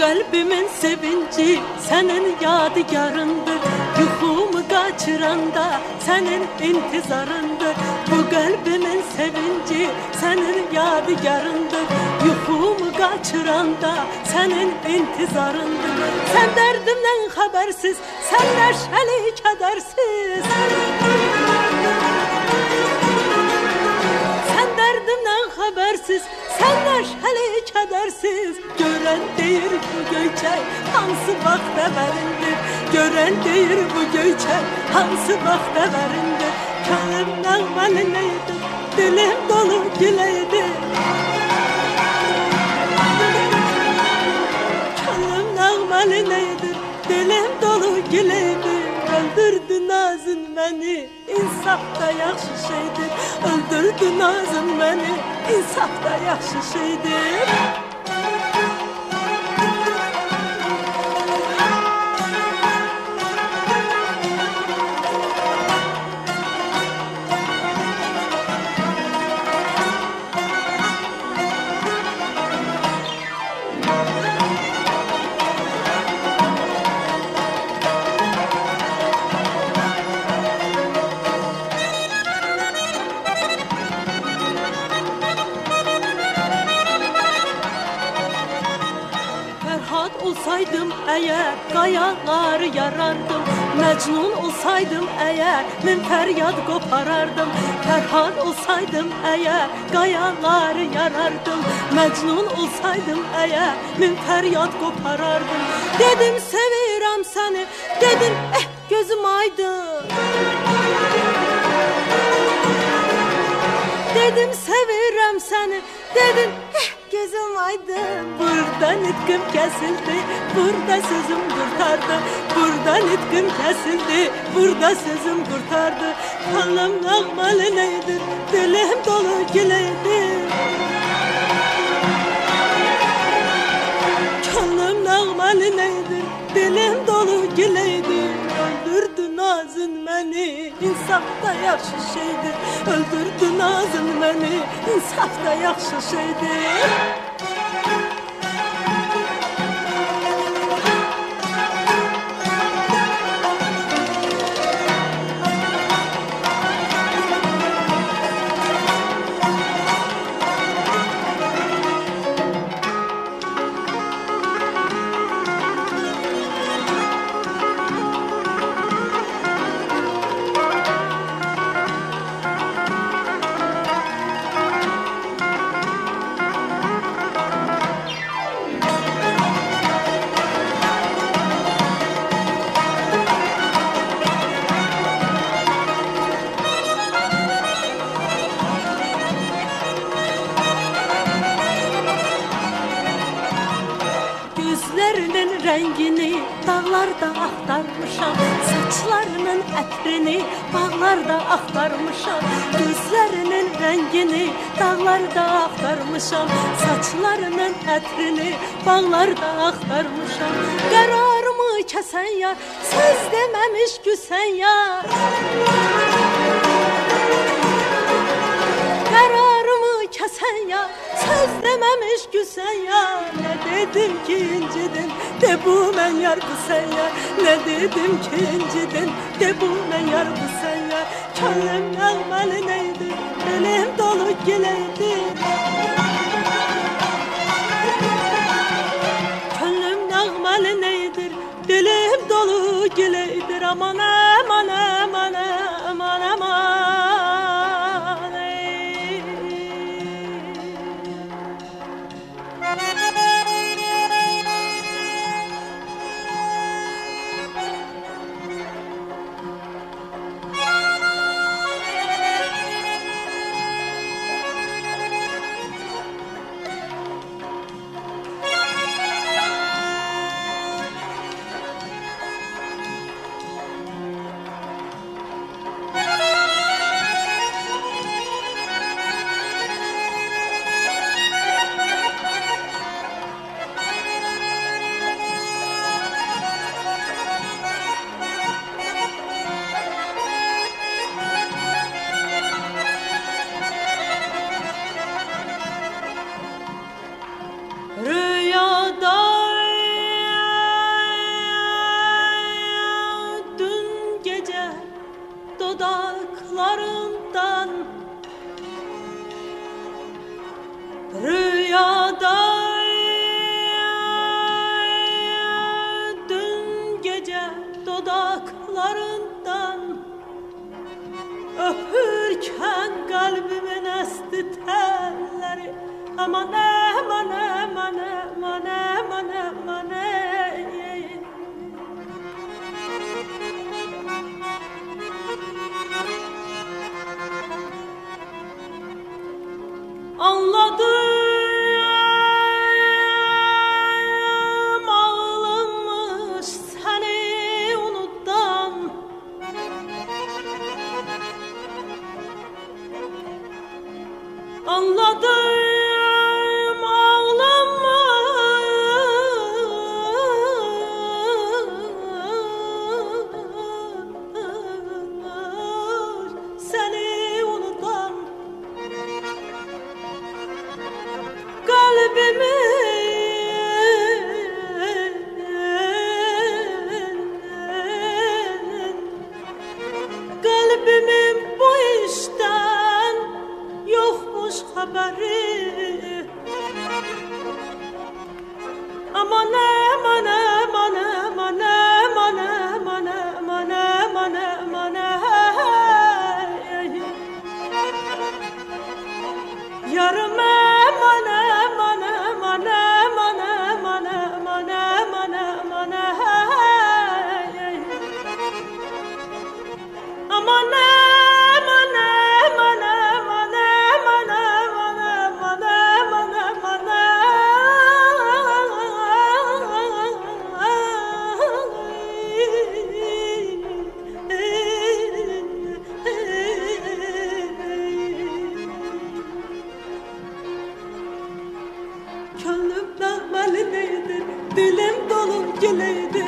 kalbimin sevinci senin yadigarındır. Yuhumu kaçıranda senin intizarındır. Bu kalbimin sevinci senin yadigarındır. Yuhumu kaçıranda senin intizarındır. Sen derdimden habersiz, sen neşeli kedersiz. Sen derdimden habersiz, sen neşeli kedersiz. Gören deyir bu göyçək hansı vaxt əvərindir. Gören deyir bu göyçək hansı vaxt əvərindir. Könlüm nəğməli neydi, dilim dolu güleydi. Könlüm nəğməli neydi, dilim dolu güleydi. Öldürdü nazın beni, insaf da yaxşı şeydir. Öldürdü nazın beni, insaf da yaxşı şeydir. Olsaydım eğer kayaları yarardım. Mecnun olsaydım eğer min feryat koparardım. Ferhat olsaydım eğer kayaları yarardım. Mecnun olsaydım eğer min feryat koparardım. Dedim sevirəm seni, dedim gözüm aydın. Dedim sevirəm seni, dedim gözüm aydın. Burada nitkim kesildi, burada sözüm kurtardı. Burada nitkim kesildi, burada sözüm kurtardı. Kanım nəğməli neydi, dilim dolu güleydi. Kanım nəğməli neydi, dilim dolu güleydi. Öldürdü nazın beni, insaf da yaxşı şeydir. Öldürdü nazın beni, insaf da yaxşı şeydir. Gözlerinin rengini dağlarda aktarmışam. Saçlarının ətrini bağlarda aktarmışam. Gözlerinin rengini dağlarda aktarmışam. Saçlarının ətrini bağlarda aktarmışam. Kararımı kesen yar, söz dememiş küsen yar. Kararımı kesen yar, söz dememiş küsen yar. Ne dedim ki incidin, de bu men yar bu sen yar. Ne dedim ki incidin, de bu men yar bu sen yar. Könlüm nəğməli neydi, dilim dolu güleydi. Könlüm nəğməli neydir, dilim dolu güleydir. Aman aman aman aman aman. Rüyada dün gece dudaklarından öpürken kalbimin esti telleri. Aman aman aman aman aman aman anladım ağlanmış seni unutan. Anladım ağlanmış seni unutan. Kalbimin bu işten yokmuş haberi. Aman aman aman aman aman aman aman aman aman yarım aman aman aman aman aman aman aman aman aman aman aman aman aman aman aman aman Gönlüm nağmeliydi, dilim dolu güleydi.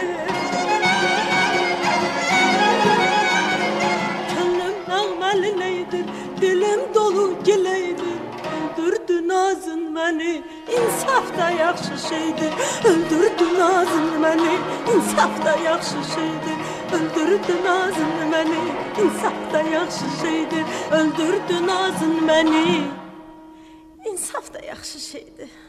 Gönlüm nağmeliydi, dilim dolu güleydi. Öldürdün ağzın beni, insaf da yaxşı şeydir. Öldürdün ağzın beni, insaf da yaxşı şeydir. Öldürdün ağzın beni, insaf da yaxşı şeydir. Öldürdün ağzın beni, insaf da yaxşı şeydir.